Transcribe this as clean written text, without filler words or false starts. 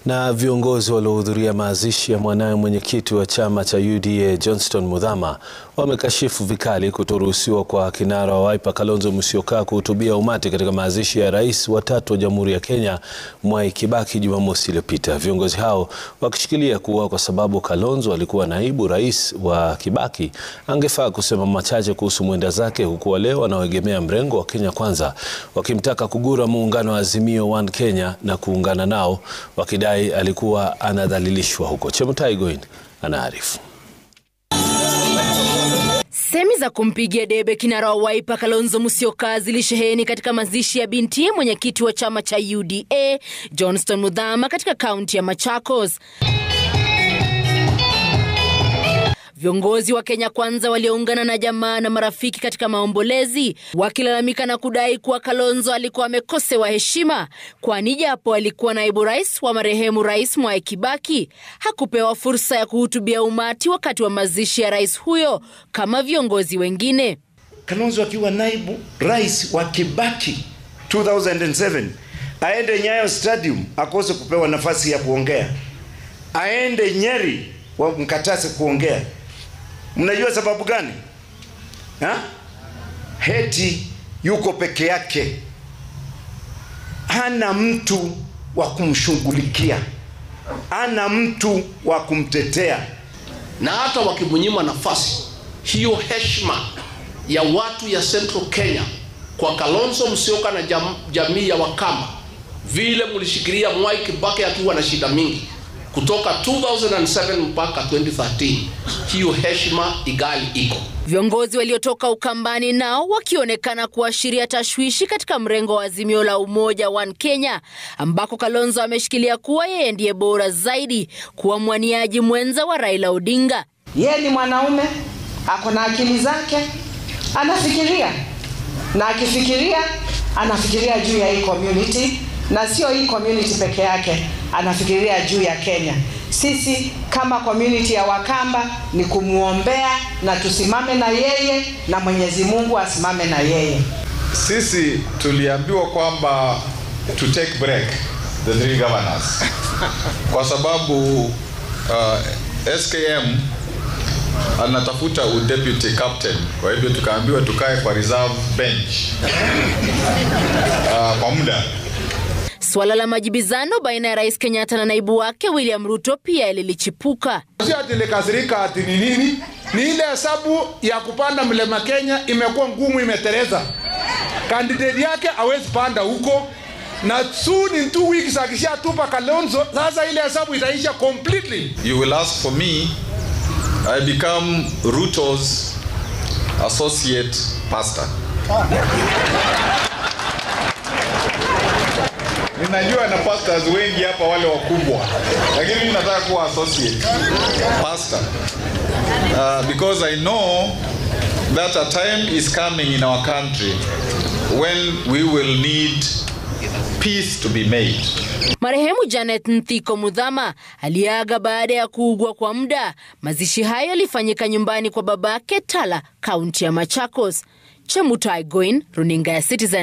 Na viongozi waliohudhuria mazishi ya mwanawe mwenyekiti wa chama cha UDA Johnstone Muthama wamekashifu vikali kutoruhusiwa kwa kinara wa Wiper Kalonzo Musyoka kuhutubia umati katika mazishi ya rais wa tatu wa Jamhuri ya Kenya Mwai Kibaki Jumamosi iliyopita. Viongozi hao wakishikilia kuwa kwa sababu Kalonzo alikuwa naibu rais wa Kibaki angefaa kusema machache kuhusu mwenda zake, huku wale wanaoegemea mrengo wa Kenya Kwanza wakimtaka kugura muungano wa Azimio Kenya na kuungana nao, wakidai alikuwa anadhalilishwa huko. Chemutai anaarifu. Semi za kumpigia debe kinara wa Wiper Kalonzo Musyoka zilisheheni katika mazishi ya binti mwenyekiti wa chama cha UDA Johnstone Muthama katika kaunti ya Machakos. Viongozi wa Kenya Kwanza walioungana na jamaa na marafiki katika maombolezi wakilalamika na kudai kuwa Kalonzo alikuwa amekosewa heshima, kwani japo alikuwa naibu rais wa marehemu Rais Mwai Kibaki hakupewa fursa ya kuhutubia umati wakati wa mazishi ya rais huyo kama viongozi wengine. Kalonzo akiwa naibu rais wa Kibaki 2007 aende Nyayo Stadium akose kupewa nafasi ya kuongea, aende Nyeri wa mkatase kuongea. Mnajua sababu gani? Heti yuko peke yake, hana mtu wa kumshughulikia, hana mtu wa kumtetea. Na hata wakimunyima nafasi hiyo, heshima ya watu ya Central Kenya kwa Kalonzo Musyoka na jamii ya Wakamba, vile mulishikilia Mwai Kibaki akiwa na shida mingi kutoka 2007 mpaka 2013, hiyo heshima igali iko. Viongozi waliotoka Ukambani nao wakionekana kuashiria tashwishi katika mrengo wa Azimio la Umoja Kenya, ambako Kalonzo ameshikilia kuwa yeye ndiye bora zaidi kuwa mwaniaji mwenza wa Raila Odinga. Yeye ni mwanaume, ako na akili zake, anafikiria. Na akifikiria, anafikiria juu ya hii community, na sio hii community peke yake, anafikiria juu ya Kenya. Sisi kama community ya Wakamba ni kumuombea na tusimame na yeye, na Mwenyezi Mungu asimame na yeye. Sisi tuliambiwa kwamba to take break the three governors kwa sababu SKM anatafuta deputy captain, kwa hivyo tukaambiwa tukae kwa reserve bench kwa muda. Swala la majibizano baina ya Rais Kenyatta na naibu wake William Ruto pia lilichipuka. Sio atilekasirika ati ni nini? Ni ile hesabu ya kupanda mlima Kenya imekuwa ngumu, imetereza. Candidate yake hawezi panda huko, na soon in 2 weeks akishatupa Kalonzo, sasa ile hesabu itaisha completely. You will ask for me, I become Ruto's associate pastor. Ninajua na pastors wengi hapa wale wakubwa, lakini mimi nataka kuwa associate pastor because I know that a time is coming in our country when we will need peace to be made. Marehemu Johnstone Muthama aliaga baada ya kuugua kwa muda. Mazishi hayo yalifanyika nyumbani kwa babake Tala, kaunti ya Machakos. Chemutai, runinga ya Citizen.